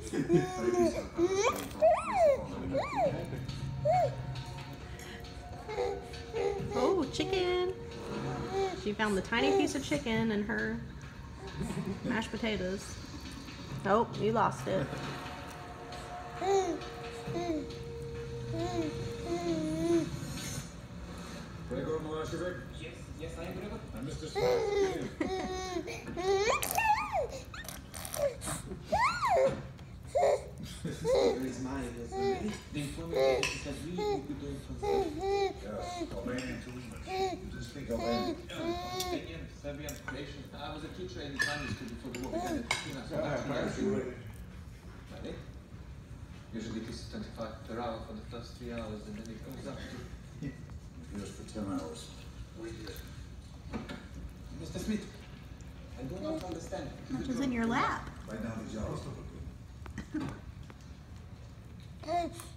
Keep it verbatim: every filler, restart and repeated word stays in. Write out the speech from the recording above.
Oh, chicken! She found the tiny piece of chicken in her mashed potatoes. Oh, you lost it. Gregor Milosevic? Yes, yes, I am Gregor. And Mister Smith. There is mine. They informed me that he said we would be doing something. Yes, Albanian to English. You just speak Albanian. Albanian, Serbian, Croatian. I was a teacher in primary school before the war began in Pristina, so actually Really? Usually it is twenty-five per hour for the first three hours and then it goes up to... Just for ten hours. Mister Smith, I do not understand. That was in your lap. Right down the jaws.